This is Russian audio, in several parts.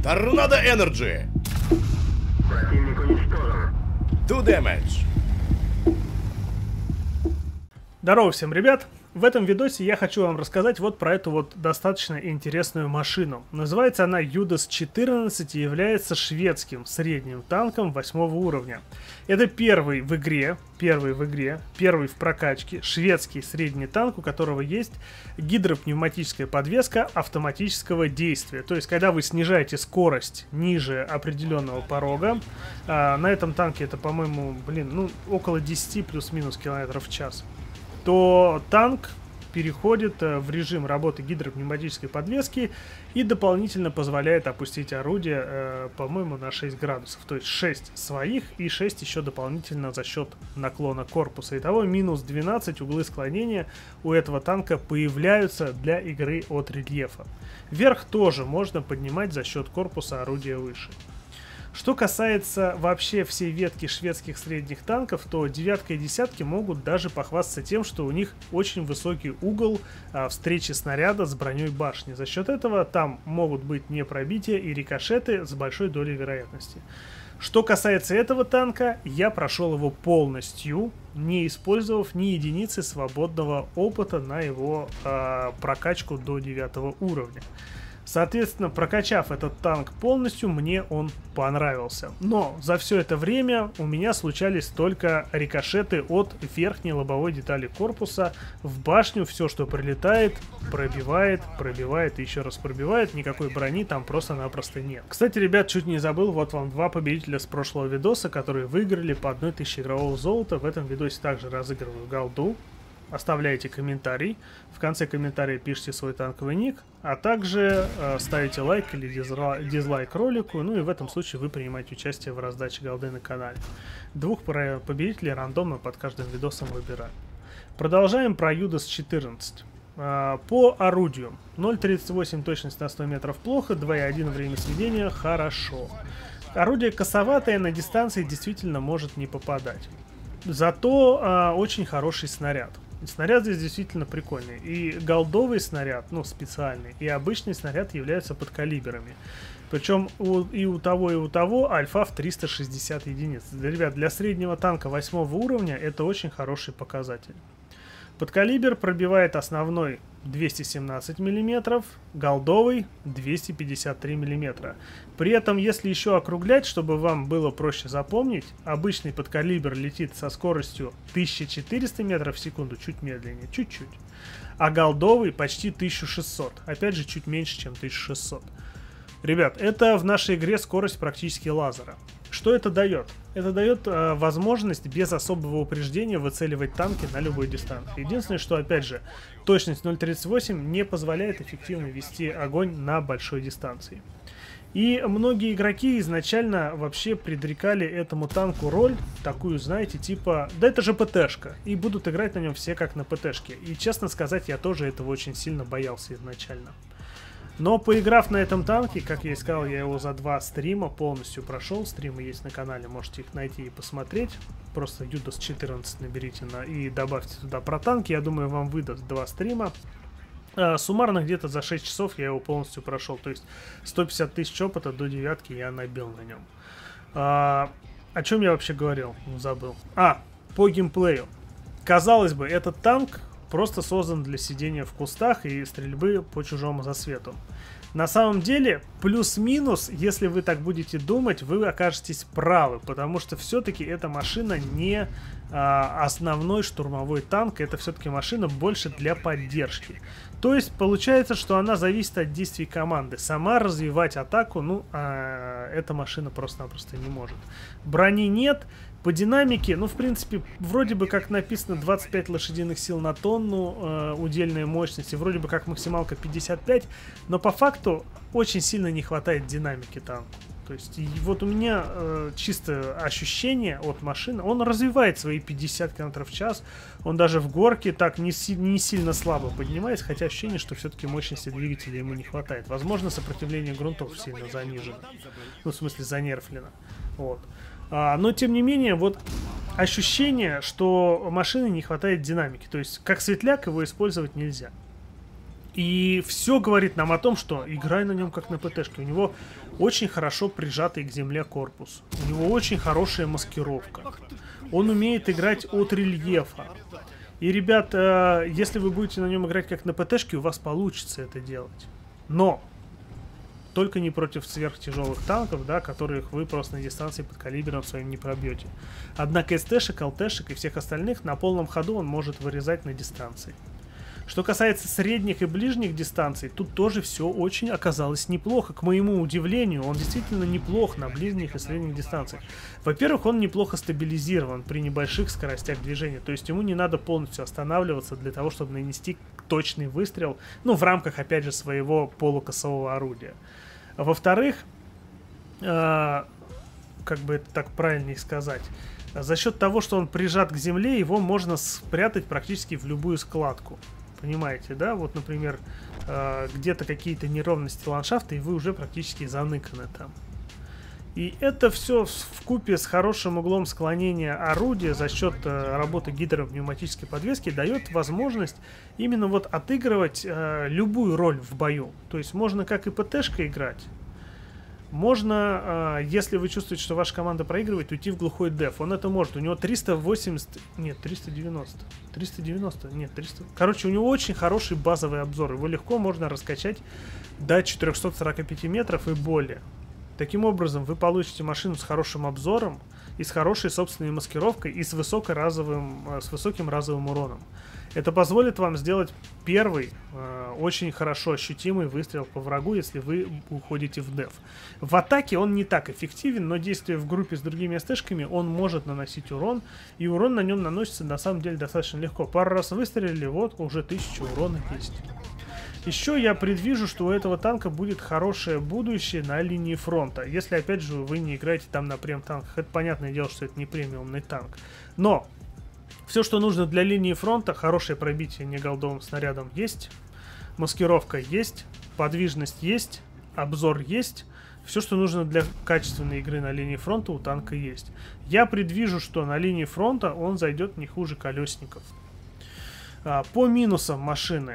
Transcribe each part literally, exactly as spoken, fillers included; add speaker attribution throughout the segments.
Speaker 1: Торнадо Энерджи!
Speaker 2: Противник уничтожен.
Speaker 1: Two damage.
Speaker 3: Здорово всем, ребят! В этом видосе я хочу вам рассказать вот про эту вот достаточно интересную машину. Называется она Юдас четырнадцать и является шведским средним танком восьмого уровня. Это первый в игре, первый в игре, первый в прокачке шведский средний танк, у которого есть гидропневматическая подвеска автоматического действия. То есть, когда вы снижаете скорость ниже определенного порога, а, на этом танке это, по-моему, блин, ну, около десяти плюс-минус километров в час, то танк переходит в режим работы гидропневматической подвески и дополнительно позволяет опустить орудие, э, по-моему, на шесть градусов. То есть шесть своих и шесть еще дополнительно за счет наклона корпуса. Итого минус двенадцать углы склонения у этого танка появляются для игры от рельефа. Вверх тоже можно поднимать за счет корпуса орудия выше. Что касается вообще всей ветки шведских средних танков, то девятка и десятки могут даже похвастаться тем, что у них очень высокий угол а, встречи снаряда с броней башни. За счет этого там могут быть не пробития и рикошеты с большой долей вероятности. Что касается этого танка, я прошел его полностью, не использовав ни единицы свободного опыта на его а, прокачку до девятого уровня. Соответственно, прокачав этот танк полностью, мне он понравился. Но за все это время у меня случались только рикошеты от верхней лобовой детали корпуса в башню. Все, что прилетает, пробивает, пробивает и еще раз пробивает. Никакой брони там просто-напросто нет. Кстати, ребят, чуть не забыл, вот вам два победителя с прошлого видоса, которые выиграли по одной тысяче игрового золота. В этом видосе также разыгрываю голду. Оставляйте комментарий, в конце комментария пишите свой танковый ник, а также э, ставите лайк или дизла дизлайк ролику, ну и в этом случае вы принимаете участие в раздаче голды на канале. Двух победителей рандомно под каждым видосом выбираю. Продолжаем про Юдас четырнадцать. Э, по орудию. ноль тридцать восемь точность на сто метров плохо, два и один время сведения хорошо. Орудие косоватое, на дистанции действительно может не попадать. Зато э, очень хороший снаряд. Снаряд здесь действительно прикольный. И голдовый снаряд, ну, специальный, и обычный снаряд являются подкалиберами. Причем у, и у того, и у того альфа в триста шестьдесят единиц. Ребят, для среднего танка восьмого уровня это очень хороший показатель. Подкалибер пробивает основной двести семнадцать миллиметров, голдовый двести пятьдесят три миллиметра. При этом, если еще округлять, чтобы вам было проще запомнить, обычный подкалибр летит со скоростью тысяча четыреста метров в секунду, чуть медленнее, чуть-чуть. А голдовый почти тысяча шестьсот, опять же чуть меньше, чем тысяча шестьсот. Ребят, это в нашей игре скорость практически лазера. Что это дает? Это дает э, возможность без особого упреждения выцеливать танки на любой дистанции. Единственное, что, опять же, точность ноль тридцать восемь не позволяет эффективно вести огонь на большой дистанции. И многие игроки изначально вообще предрекали этому танку роль, такую, знаете, типа, да это же ПТшка, и будут играть на нем все как на ПТшке. И, честно сказать, я тоже этого очень сильно боялся изначально. Но поиграв на этом танке, как я и сказал, я его за два стрима полностью прошел. Стримы есть на канале, можете их найти и посмотреть. Просто Юдас четырнадцать наберите на, и добавьте туда про танки. Я думаю, вам выдаст два стрима. А, суммарно где-то за шесть часов я его полностью прошел. То есть сто пятьдесят тысяч опыта до девятки я набил на нем. А, о чем я вообще говорил? Забыл. А, по геймплею. Казалось бы, этот танк просто создан для сидения в кустах и стрельбы по чужому засвету. На самом деле, плюс-минус, если вы так будете думать, вы окажетесь правы, потому что все-таки эта машина не а, основной штурмовой танк, это все-таки машина больше для поддержки. То есть получается, что она зависит от действий команды. Сама развивать атаку, ну, а, эта машина просто-напросто не может. Брони нет. По динамике, ну, в принципе, вроде бы как написано двадцать пять лошадиных сил на тонну, э, удельная мощность, и вроде бы как максималка пятьдесят пять, но по факту очень сильно не хватает динамики танку. То есть, и вот у меня э, чисто ощущение от машины, он развивает свои пятьдесят километров в час, он даже в горке так не, си не сильно слабо поднимается, хотя ощущение, что все-таки мощности двигателя ему не хватает. Возможно, сопротивление грунтов сильно занижено, ну, в смысле, занерфлено. Вот. А, но, тем не менее, вот ощущение, что машины не хватает динамики. То есть, как светляк его использовать нельзя. И все говорит нам о том, что играй на нем как на ПТшке. У него очень хорошо прижатый к земле корпус. У него очень хорошая маскировка. Он умеет играть от рельефа. И, ребят, э, если вы будете на нем играть как на ПТшке, у вас получится это делать. Но только не против сверхтяжелых танков, да, которых вы просто на дистанции под калибром своим не пробьете. Однако СТшек, ЛТшек и всех остальных на полном ходу он может вырезать на дистанции. Что касается средних и ближних дистанций, тут тоже все очень оказалось неплохо. К моему удивлению, он действительно неплох на ближних и средних дистанциях. Во-первых, он неплохо стабилизирован при небольших скоростях движения. То есть ему не надо полностью останавливаться для того, чтобы нанести точный выстрел, ну, в рамках, опять же, своего полукосового орудия. Во-вторых, э, как бы это так правильнее сказать, за счет того, что он прижат к земле, его можно спрятать практически в любую складку. Понимаете, да? Вот, например, э, где-то какие-то неровности ландшафта, и вы уже практически заныканы там. И это все вкупе с хорошим углом склонения орудия за счет э, работы гидропневматической подвески дает возможность именно вот отыгрывать э, любую роль в бою. То есть можно как и ПТшка играть, можно, э, если вы чувствуете, что ваша команда проигрывает, уйти в глухой деф. Он это может. У него триста восемьдесят... Нет, триста девяносто. триста девяносто? Нет, триста... Короче, у него очень хороший базовый обзор. Его легко можно раскачать до четырёхсот сорока пяти метров и более. Таким образом, вы получите машину с хорошим обзором и с хорошей собственной маскировкой и с, высокоразовым, с высоким разовым уроном. Это позволит вам сделать первый, э, очень хорошо ощутимый выстрел по врагу, если вы уходите в деф. В атаке он не так эффективен, но действуя в группе с другими СТшками, он может наносить урон, и урон на нем наносится на самом деле достаточно легко. Пару раз выстрелили, вот уже тысяча урона есть. Еще я предвижу, что у этого танка будет хорошее будущее на линии фронта. Если, опять же, вы не играете там на прем-танках. Это понятное дело, что это не премиумный танк. Но все, что нужно для линии фронта, хорошее пробитие неголдовым снарядом есть, маскировка есть, подвижность есть, обзор есть. Все, что нужно для качественной игры на линии фронта, у танка есть. Я предвижу, что на линии фронта он зайдет не хуже колесников. По минусам машины.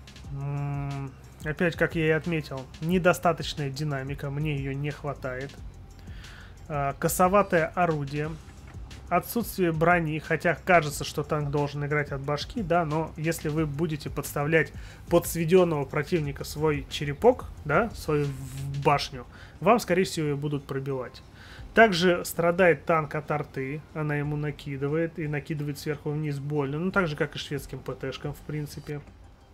Speaker 3: Опять, как я и отметил, недостаточная динамика, мне ее не хватает. Косоватое орудие. Отсутствие брони, хотя кажется, что танк должен играть от башки, да, но если вы будете подставлять под сведенного противника свой черепок, да, свою башню, вам, скорее всего, ее будут пробивать. Также страдает танк от арты, она ему накидывает, и накидывает сверху вниз больно, ну, так же, как и шведским ПТшкам, в принципе.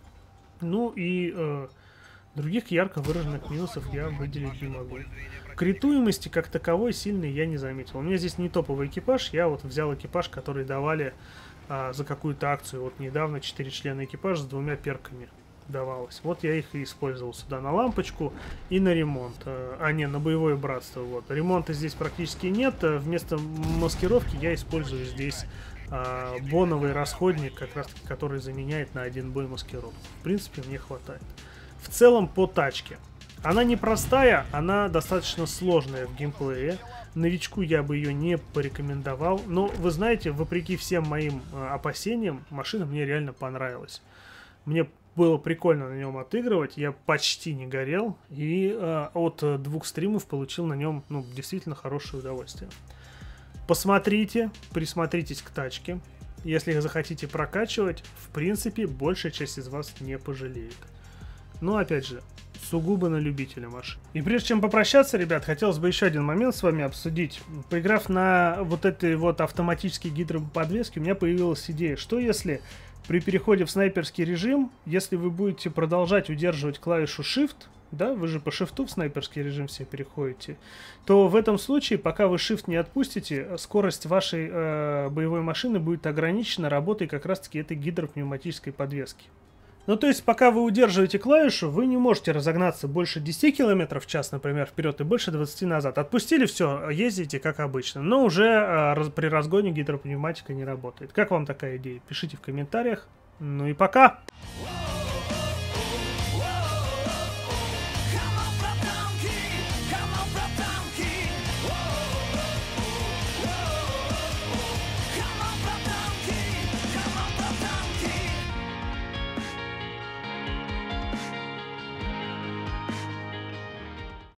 Speaker 3: Ну и э, других ярко выраженных минусов я выделить не могу. Критуемости как таковой сильной я не заметил. У меня здесь не топовый экипаж, я вот взял экипаж, который давали а, за какую-то акцию. Вот недавно четыре члена экипажа с двумя перками давалось. Вот я их и использовал сюда на лампочку и на ремонт. А не, на боевое братство. Вот. Ремонта здесь практически нет. Вместо маскировки я использую здесь а, боновый расходник, как раз таки, который заменяет на один бой маскировку. В принципе, мне хватает. В целом по тачке. Она непростая, она достаточно сложная в геймплее. Новичку я бы ее не порекомендовал. Но вы знаете, вопреки всем моим а, опасениям, машина мне реально понравилась. Мне было прикольно на нем отыгрывать, я почти не горел. И а, от двух стримов получил на нем, ну, действительно хорошее удовольствие. Посмотрите, присмотритесь к тачке. Если захотите прокачивать, в принципе, большая часть из вас не пожалеет. Но, опять же, сугубо на любителя машин. И прежде чем попрощаться, ребят, хотелось бы еще один момент с вами обсудить. Поиграв на вот этой вот автоматической гидроподвеске, у меня появилась идея, что если при переходе в снайперский режим, если вы будете продолжать удерживать клавишу Shift, да, вы же по шифту в снайперский режим все переходите, то в этом случае, пока вы Shift не отпустите, скорость вашей э, боевой машины будет ограничена работой как раз-таки этой гидропневматической подвески. Ну, то есть, пока вы удерживаете клавишу, вы не можете разогнаться больше десяти километров в час, например, вперед, и больше двадцати назад. Отпустили, все, ездите как обычно. Но уже а, раз, при разгоне гидропневматика не работает. Как вам такая идея? Пишите в комментариях. Ну и пока!